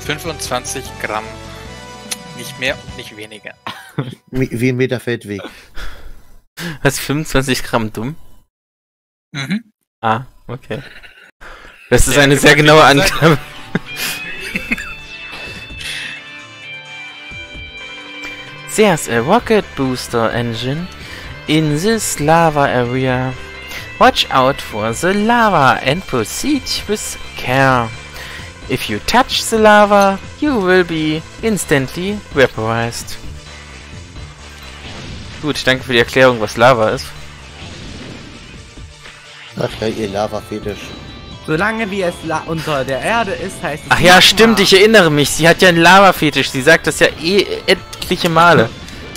25 Gramm. Nicht mehr und nicht weniger. Wie ein Meter Feldweg. Was, 25 Gramm dumm? Mhm. Ah, okay. Das ist eine sehr genaue Angabe. There's a rocket booster engine in this lava area. Watch out for the lava and proceed with care. If you touch the lava, you will be instantly vaporized. Gut, danke für die Erklärung, was Lava ist. Ach ja, ihr Lava-Fetisch. Solange wie es unter der Erde ist, heißt es... Ach ja, stimmt, ich erinnere mich. Sie hat ja einen Lava-Fetisch. Sie sagt das ja etliche Male.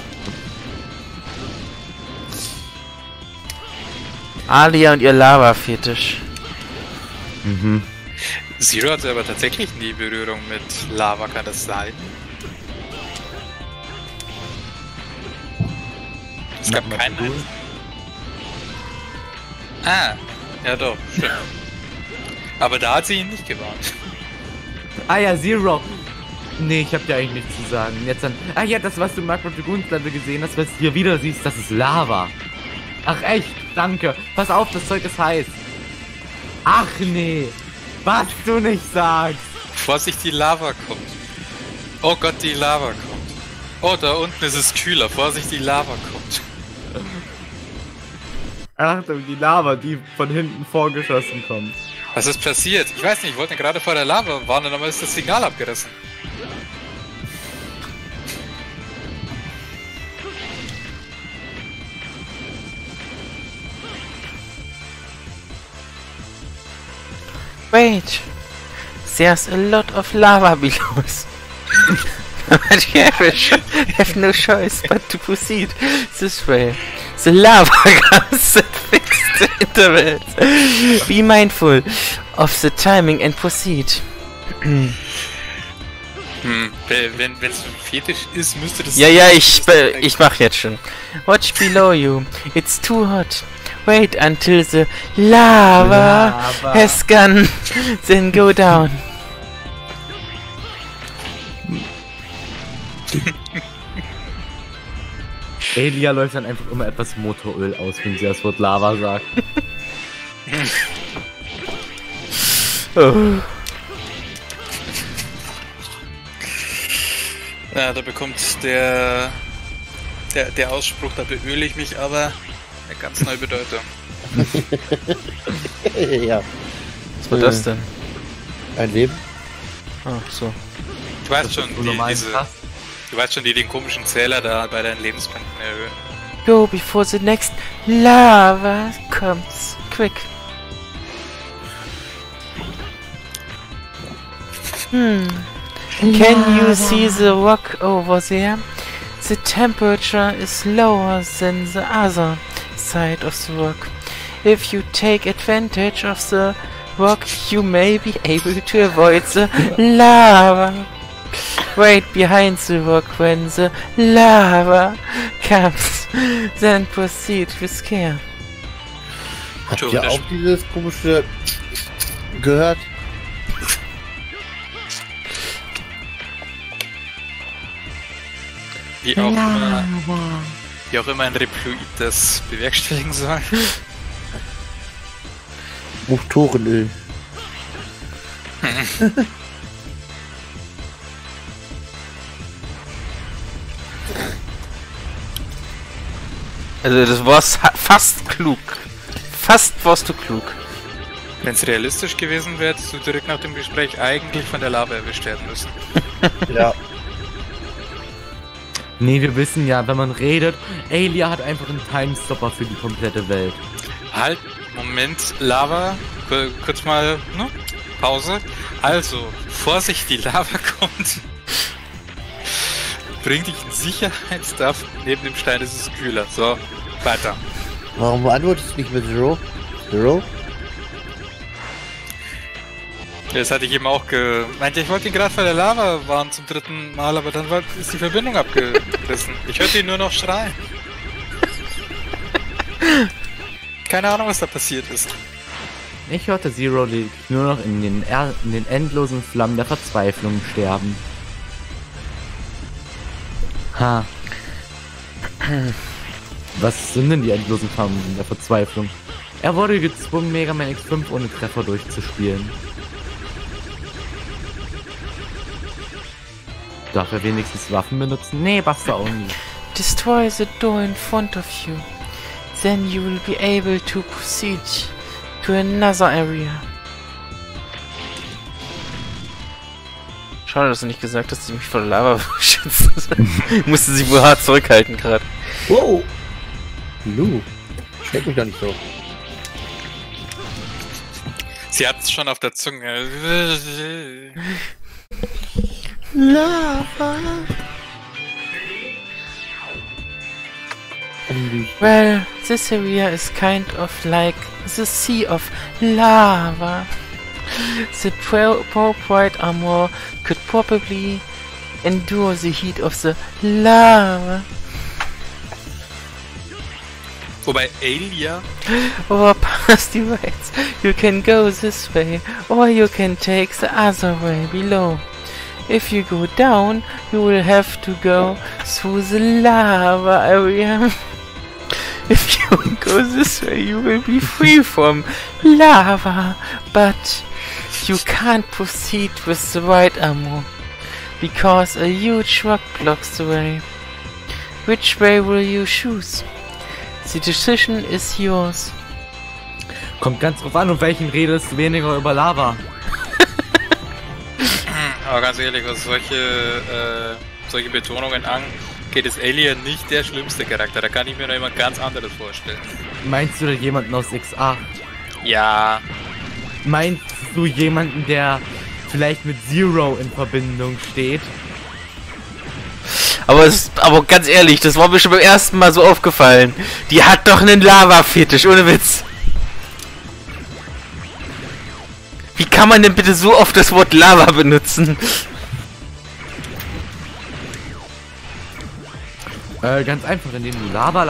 Alia und ihr Lava-Fetisch. Mhm. Zero hatte aber tatsächlich nie Berührung mit Lava, kann das sein? Es gab keinen. Ah, ja doch, stimmt. Aber da hat sie ihn nicht gewarnt. Ah ja, Zero. Nee, ich hab dir eigentlich nichts zu sagen. Jetzt dann... Ach ja, das, was du im Macro Dragoons Level gesehen hast, was du hier wieder siehst, das ist Lava. Ach echt, danke. Pass auf, das Zeug ist heiß. Ach nee, was du nicht sagst. Vorsicht, die Lava kommt. Oh Gott, die Lava kommt. Oh, da unten ist es kühler. Vorsicht, die Lava kommt. Achtung, die Lava, die von hinten vorgeschossen kommt. Was ist passiert? Ich weiß nicht, ich wollte gerade vor der Lava warnen, aber ist das Signal abgerissen. Wait, there's a lot of lava below us. But you have no choice but to proceed this way. The lava comes at fixed intervals. Be mindful of the timing and proceed. Wenn es ein Fetisch ist, müsste das... Ja, ich mach jetzt schon. Watch below you. It's too hot. Wait until the lava has gone, then go down. Elia läuft dann einfach immer etwas Motoröl aus, wenn sie das Wort Lava sagt. Oh. Ja, da bekommt der Ausspruch, da beöle ich mich aber eine ganz neue Bedeutung. Ja. Was war das denn? Ein Leben? Ah, so. Du weißt schon, Krass. du weißt schon, die den komischen Zähler da bei deinen Lebenspunkten erhöhen. Go before the next lava comes. Quick. Can you see the rock over there? The temperature is lower than the other side of the rock. If you take advantage of the rock, you may be able to avoid the lava. Wait behind the rock when the lava comes, then proceed with care. Habt ihr auch dieses komische gehört? Wie auch immer ein Reploid das bewerkstelligen soll. Motorenöl. Also das war's fast klug. Fast warst du klug. Wenn es realistisch gewesen wäre, hättest du direkt nach dem Gespräch eigentlich von der Lava erwischt werden müssen. Ja. Nee, wir wissen ja, wenn man redet, Elia hat einfach einen Timestopper für die komplette Welt. Halt, Moment, Lava, kurz mal, ne? Pause. Also, Vorsicht, die Lava kommt. Bring dich in Sicherheit, Stuff. Neben dem Stein ist es kühler. So, weiter. Warum beantwortest du nicht mit Zero? Zero? Das hatte ich eben auch gemeint. Ich wollte ihn gerade vor der Lava warnen zum 3. Mal, aber dann ist die Verbindung abgerissen. Ich hörte ihn nur noch schreien. Keine Ahnung, was da passiert ist. Ich hörte Zero nur noch in den endlosen Flammen der Verzweiflung sterben. Ha. Was sind denn die endlosen Flammen der Verzweiflung? Er wurde gezwungen, Mega Man X5 ohne Treffer durchzuspielen. Darf er wenigstens Waffen benutzen? Nee, Buster only. Destroy the door in front of you. Then you will be able to proceed to another area. Schade, dass du nicht gesagt hast, dass sie mich vor der Lava beschützen. Musste sie wohl hart zurückhalten gerade. Wow! Lu, schmeckt mich doch nicht so. Sie hat es schon auf der Zunge. Lava! Well, this area is kind of like the sea of lava. The poor white armor could probably endure the heat of the lava. Wobei Alia... Or past the lights. You can go this way, or you can take the other way below. If you go down, you will have to go through the lava area. If you go this way, you will be free from lava, but you can't proceed with the right armor, because a huge rock blocks the way. Which way will you choose? The decision is yours. Kommt ganz drauf an, um welchen redest du weniger über Lava. Aber ganz ehrlich, was solche Betonungen angeht, ist Alien nicht der schlimmste Charakter. Da kann ich mir noch jemand ganz anderes vorstellen. Meinst du da jemanden aus X8? Ja. Meinst du jemanden, der vielleicht mit Zero in Verbindung steht? Aber ganz ehrlich, das war mir schon beim ersten Mal so aufgefallen. Die hat doch einen Lava-Fetisch, ohne Witz. Wie kann man denn bitte so oft das Wort Lava benutzen? Ganz einfach, indem du Lava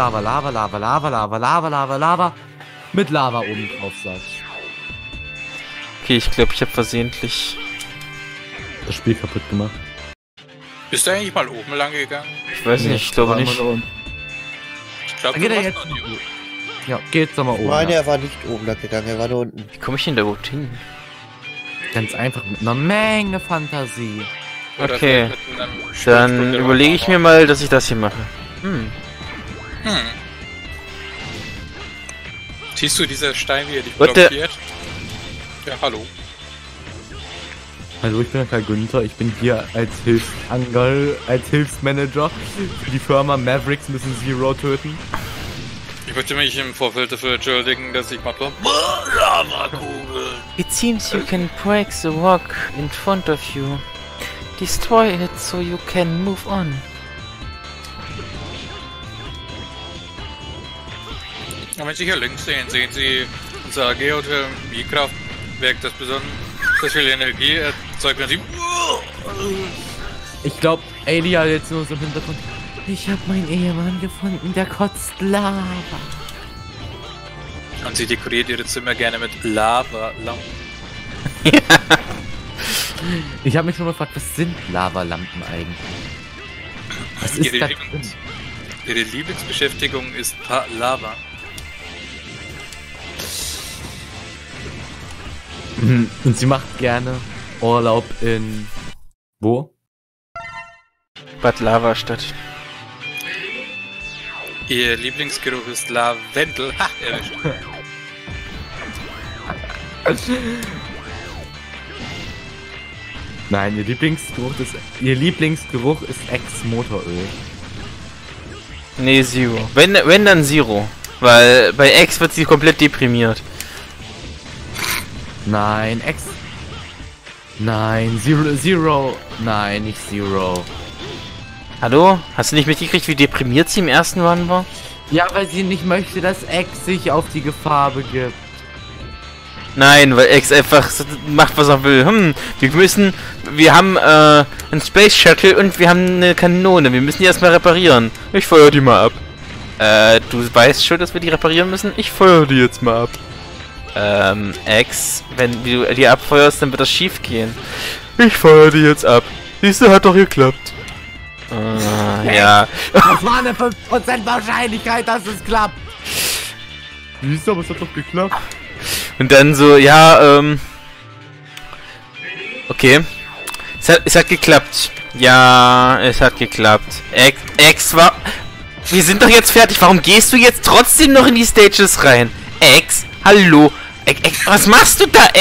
mit Lava oben drauf sagst. Okay, ich glaube, ich habe versehentlich Das Spiel kaputt gemacht. Bist du eigentlich mal oben lang gegangen? Ich weiß nicht, ich glaube nicht. Ich glaube, Geht du er warst jetzt? noch nie oben. Ja, geht's doch mal oben. Nein, Ja. er war nicht oben lang gegangen, er war da unten. Wie komme ich denn da überhaupt hin? Ganz einfach mit einer Menge Fantasie. Oder Okay. vielleicht mit einem Dann Sprungspunkt überlege ich mir mal, dass ich das hier mache. Siehst du dieser Stein, wie er dich What the- blockiert? Ja, hallo. Hallo, ich bin Karl Günther, ich bin hier als Hilfsmanager für die Firma Mavericks müssen Zero töten. Ich möchte mich im Vorfeld dafür entschuldigen, dass ich mal Lava-Kugel. It seems you can break the rock in front of you. Destroy it so you can move on. Und wenn Sie hier links sehen, sehen Sie unser AG-Autonomiekraftwerk, das besonders viel Energie erzeugt, wenn Sie... Ich glaube, Alia jetzt nur so im Hintergrund. Ich habe meinen Ehemann gefunden, der kotzt Lava. Und sie dekoriert ihre Zimmer gerne mit Lava-Lampen. Ich habe mich schon mal gefragt, was sind Lavalampen eigentlich? Was ist da drin? Ihre Lieblingsbeschäftigung ist Lava. Und sie macht gerne Urlaub in... Wo? Bad Lavastadt. Ihr Lieblingsgeruch ist Lavendel. Ha, erwischt. Nein, ihr Lieblingsgeruch ist Ex-Motoröl. Nee, Zero. Wenn dann Zero. Weil bei X wird sie komplett deprimiert. Nein, Nein, Zero. Nein, nicht Zero. Hallo? Hast du nicht mitgekriegt, wie deprimiert sie im ersten Run war? Ja, weil sie nicht möchte, dass X sich auf die Gefahr begibt. Nein, weil X einfach so macht, was er will. Wir haben einen Space Shuttle und wir haben eine Kanone. Wir müssen die erstmal reparieren. Ich feuer die mal ab. Du weißt schon, dass wir die reparieren müssen? Ich feuer die jetzt mal ab. X, wenn du die abfeuerst, dann wird das schief gehen. Ich feuer die jetzt ab. Siehst du, hat doch geklappt. Ja. Das war eine 5% Wahrscheinlichkeit, dass es klappt. Siehst du, aber es hat doch geklappt. Und dann so, ja, okay. Es hat geklappt. Ja, es hat geklappt. X war... Wir sind doch jetzt fertig. Warum gehst du jetzt trotzdem noch in die Stages rein? X, hallo. Was machst du da?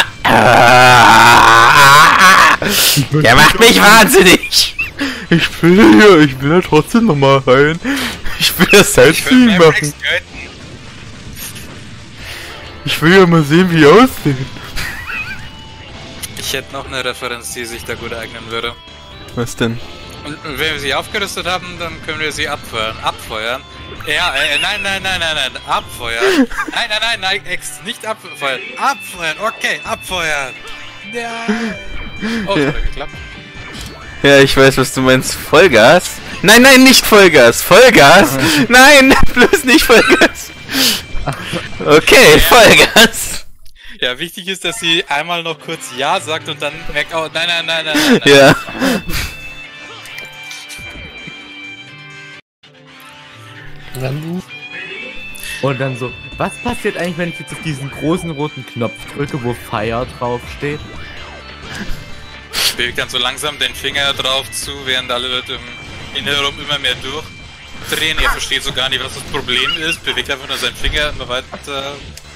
Der macht mich wahnsinnig. Ich will da trotzdem noch mal rein. Ich will das Sightseeing machen. Ich will ja mal sehen, wie die aussehen. Ich hätte noch eine Referenz, die sich da gut eignen würde. Was denn? Und wenn wir sie aufgerüstet haben, dann können wir sie abfeuern. Abfeuern? Ja, nein. Abfeuern. Nein, nicht abfeuern. Abfeuern, okay, abfeuern. Ja. Oh, das hat geklappt. Ja, ich weiß, was du meinst. Vollgas? Nein, nicht Vollgas. Vollgas? Nein, bloß nicht Vollgas. Okay, Vollgas. Ja, wichtig ist, dass sie einmal noch kurz Ja sagt und dann merkt, oh, nein. Ja. Und dann so, was passiert eigentlich, wenn ich jetzt auf diesen großen roten Knopf drücke, wo Fire draufsteht? Ich bewege dann so langsam den Finger drauf zu, während alle Leute im Innenraum immer mehr durchdrehen. Er versteht so gar nicht, was das Problem ist, bewegt einfach nur seinen Finger immer weiter.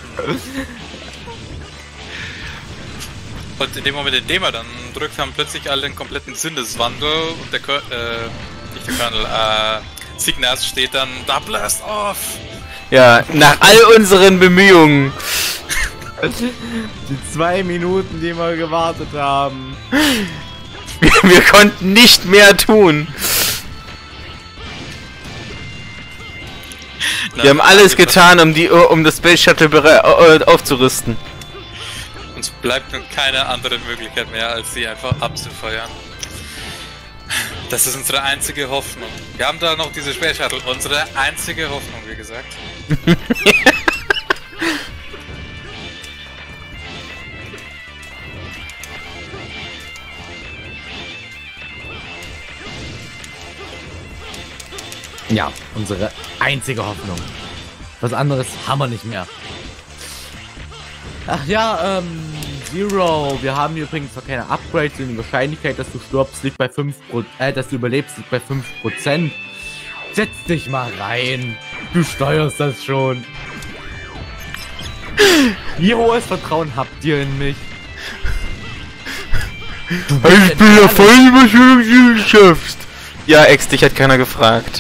Und in dem Moment, in dem er dann drückt, haben plötzlich alle einen kompletten Sinneswandel und der nicht der Colonel, Signas steht dann, da blast off! Ja, nach all unseren Bemühungen. Die 2 Minuten, die wir gewartet haben. Wir konnten nicht mehr tun. Wir haben alles getan, um das Space Shuttle aufzurüsten. Uns bleibt nun keine andere Möglichkeit mehr, als sie einfach abzufeuern. Das ist unsere einzige Hoffnung. Wir haben da noch diese Space Shuttle. Unsere einzige Hoffnung, wie gesagt. Ja, unsere einzige Hoffnung. Was anderes haben wir nicht mehr. Ach ja, Zero, wir haben übrigens noch keine Upgrades und die Wahrscheinlichkeit, dass du stirbst, liegt bei 5%, dass du überlebst, liegt bei 5%. Setz dich mal rein. Du steuerst das schon. Wie hohes Vertrauen habt ihr in mich? Ich bin ja voll überzeugt, dass du es schaffst. Ja, Ex, dich hat keiner gefragt.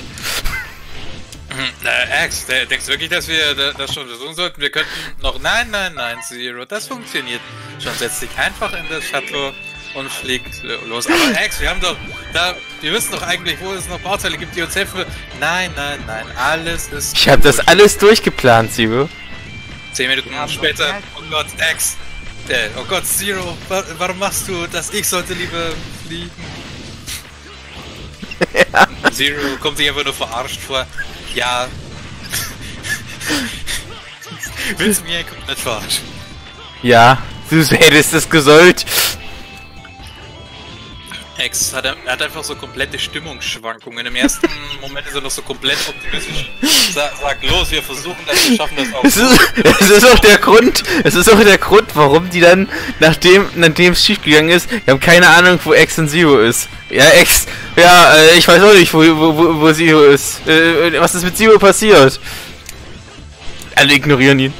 Ex, denkst du wirklich, dass wir das schon versuchen sollten? Wir könnten noch... Nein, Zero, das funktioniert. Schon setz dich einfach in das Shuttle und fliegt los. Aber Ex, wir haben doch... wir wissen doch eigentlich, wo es noch Bauteile gibt, die uns helfen. Nein, alles ist... Ich habe das alles durchgeplant, Zero. 10 Minuten später, oh Gott, Ex. Oh Gott, Zero, warum machst du das? Ich sollte lieber fliegen. Ja. Zero kommt sich einfach nur verarscht vor. Ja. Willst du mich komplett verarschen? Ja, du hättest es gesollt. Ex hat einfach so komplette Stimmungsschwankungen. Im ersten Moment ist er noch so komplett optimistisch. Sag los, wir versuchen das, wir schaffen das auch. Es ist auch der Grund, warum die dann, nachdem es schief gegangen ist, wir haben keine Ahnung, wo X und Zero ist. Ja, X, ja, ich weiß auch nicht, wo Zero ist. Was ist mit Zero passiert? Alle ignorieren ihn.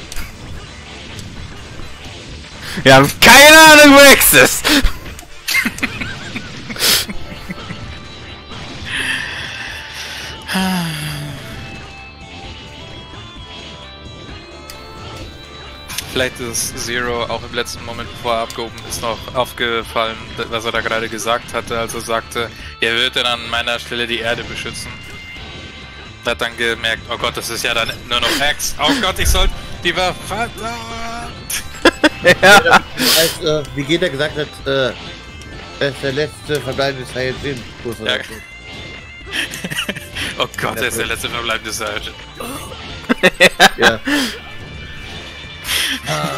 Wir haben keine Ahnung, wo X ist. Vielleicht ist Zero auch im letzten Moment, bevor er abgehoben ist, noch aufgefallen, was er da gerade gesagt hatte, als er sagte, er würde dann an meiner Stelle die Erde beschützen. Er hat dann gemerkt, oh Gott, das ist ja dann nur noch Hex. Oh Gott, ich sollte lieber... Ja. Wie jeder gesagt hat, er ist der letzte verbleibende Saiyajin. Ja. Oh Gott, er ist der letzte verbleibende Saiyajin. Ja.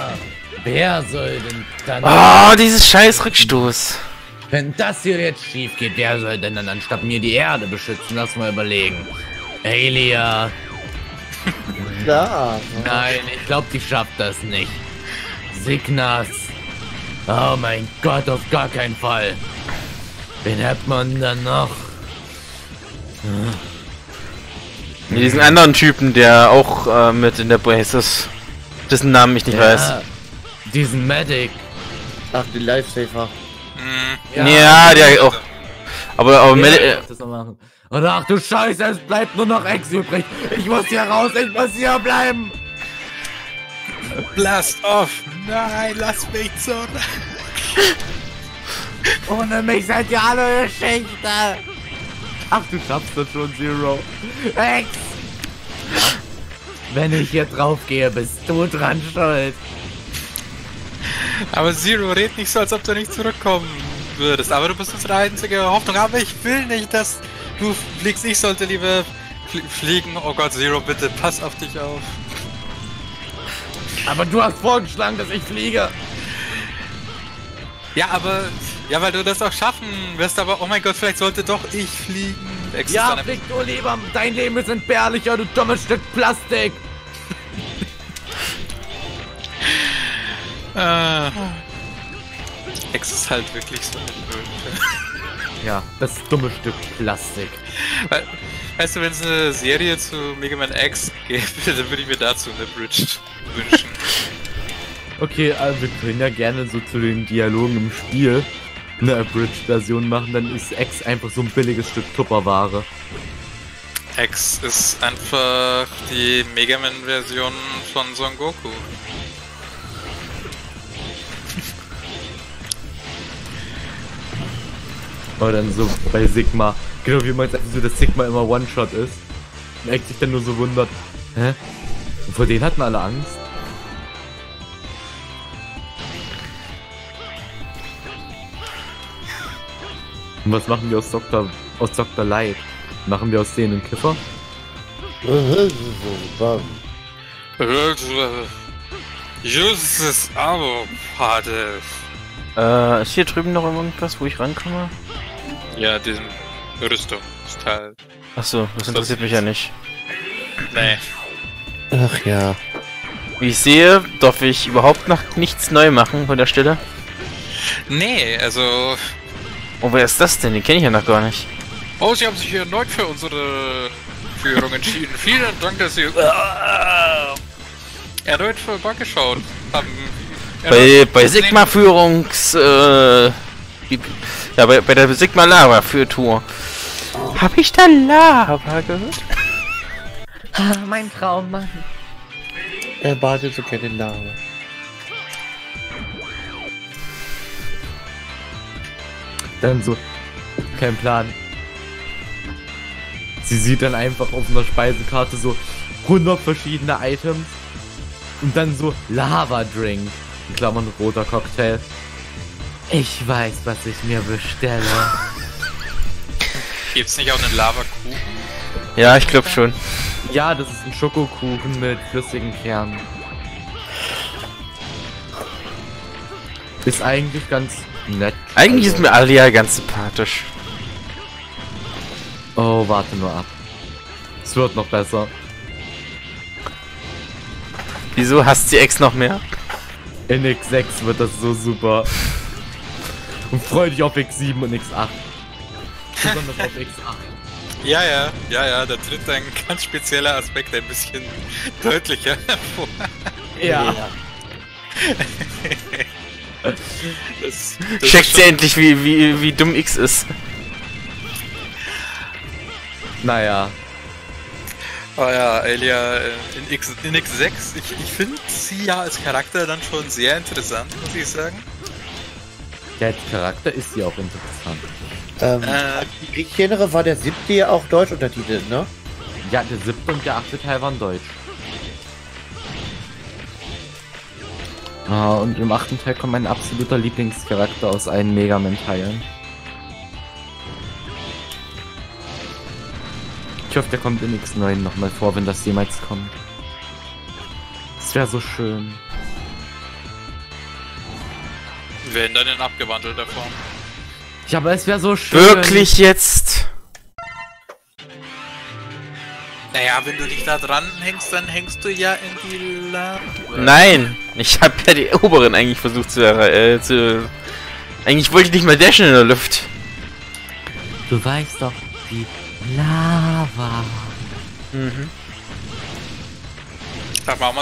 Wer soll denn dann... Oh, dieses scheiß Rückstoß. Wenn das hier jetzt schief geht, wer soll denn dann anstatt mir die Erde beschützen? Lass mal überlegen. Aelia. Da. Nein, ich glaube, die schafft das nicht. Signas. Oh mein Gott, auf gar keinen Fall. Wen hat man dann noch? Diesen anderen Typen, der auch mit in der Brace ist. Dessen Namen ich nicht weiß. Diesen Medic. Ach, die Lifesaver. Ja, der auch. Aber Das noch machen. Und ach du Scheiße, es bleibt nur noch Ex übrig. Ich muss hier raus, ich muss hier bleiben. Blast off! Nein, lass mich zurück! Ohne mich seid ihr alle Geschichte. Ach, du schaffst das schon, Zero. Ex! Wenn ich hier drauf gehe, bist du dran schuld. Aber Zero, red nicht so, als ob du nicht zurückkommen würdest. Aber du bist unsere einzige Hoffnung. Aber ich will nicht, dass du fliegst. Ich sollte lieber fliegen. Oh Gott, Zero, bitte, pass auf dich auf. Aber du hast vorgeschlagen, dass ich fliege. Ja, aber... Ja, weil du das auch schaffen wirst. Aber oh mein Gott, vielleicht sollte doch ich fliegen. Ja, flieg du lieber. Dein Leben ist entbehrlicher, du dummes Stück Plastik. X ist halt wirklich so eine Blöde. Ja, das dumme Stück Plastik. Weißt du, wenn es eine Serie zu Mega Man X gäbe, dann würde ich mir dazu eine Bridge wünschen. Okay, also wir können ja gerne so zu den Dialogen im Spiel eine Abridged-Version machen, dann ist X einfach so ein billiges Stück Tupperware. X ist einfach die Mega Man-Version von Son Goku. Oder dann so bei Sigma. Genau wie man jetzt einfach so, dass Sigma immer One-Shot ist. Und X sich dann nur so wundert. Hä? Und vor denen hatten alle Angst. Und was machen wir aus Dr. Light? Machen wir aus denen einen Kiffer? Justus Abo-Pate. Ist hier drüben noch irgendwas, wo ich rankomme? Ja, diesen Rüstungsteil. Achso, das interessiert mich ja nicht. Nee. Ach ja. Wie ich sehe, darf ich überhaupt noch nichts neu machen von der Stelle. Nee, also... Oh, wer ist das denn? Den kenne ich ja noch gar nicht. Oh, Sie haben sich hier erneut für unsere Führung entschieden. Vielen Dank, dass Sie erneut vorbeigeschaut haben. Bei Sigma Führungs... ja, bei der Sigma Lava für Tour. Hab ich da Lava gehört? Ah, mein Traummann. Er badet so gerne in Lava. Dann so, kein Plan. Sie sieht dann einfach auf einer Speisekarte so 100 verschiedene Items und dann so Lava-Drink, in Klammern roter Cocktail. Ich weiß, was ich mir bestelle. Gibt's nicht auch einen Lavakuchen? Ja, ich glaube schon. Ja, das ist ein Schokokuchen mit flüssigen Kernen. Ist eigentlich ganz nett. Eigentlich ist mir Alia ganz sympathisch. Oh, warte nur ab. Es wird noch besser. Wieso hasst sie Ex noch mehr? In X6 wird das so super. Und freu dich auf X7 und X8. Besonders auf X8. Ja, da tritt ein ganz spezieller Aspekt ein bisschen deutlicher hervor. Ja. Das Checkt sie endlich, wie dumm X ist. Naja. Oh ja, Aelia in X6, ich finde sie ja als Charakter dann schon sehr interessant, muss ich sagen. Ja, als Charakter ist sie auch interessant. Ich erinnere, war der 7. ja auch deutsch untertitelt, ne? Ja, der 7. und der 8. Teil waren deutsch. Ah, und im 8. Teil kommt mein absoluter Lieblingscharakter aus allen Mega Man-Teilen. Ich hoffe, der kommt in X9 nochmal vor, wenn das jemals kommt. Das wäre so schön. Wenn dann in abgewandelter Form. Ja, aber es wäre so schön. Wirklich jetzt? Naja, wenn du dich da dran hängst, dann hängst du ja in die Lava. Nein, ich habe ja die oberen eigentlich versucht zu eigentlich wollte ich nicht mal dashen in der Luft. Du weißt doch, die Lava. Mhm. Darf man auch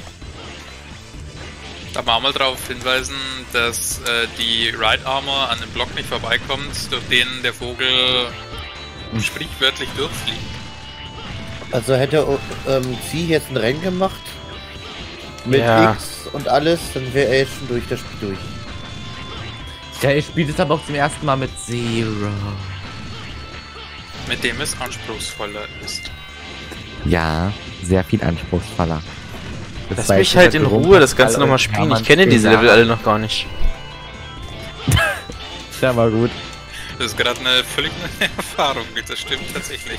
mal drauf hinweisen, dass die Ride Armor an dem Block nicht vorbeikommt, durch den der Vogel sprichwörtlich durchfliegt. Also hätte sie jetzt ein Rennen gemacht mit Ja. X und alles, dann wäre er jetzt schon durch das Spiel durch. Ja, ich spiele es aber auch zum ersten Mal mit Zero. Mit dem es anspruchsvoller ist. Ja, sehr viel anspruchsvoller. Lass mich halt in Ruhe das Ganze nochmal spielen. Ich kenne diese Level alle noch gar nicht. Ja, war gut. Das ist gerade eine völlig neue Erfahrung, das stimmt tatsächlich.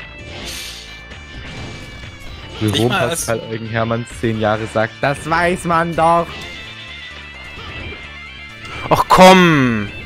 Jerome mal Pascal Eugen Hermanns 10 Jahre sagt, das weiß man doch. Ach komm!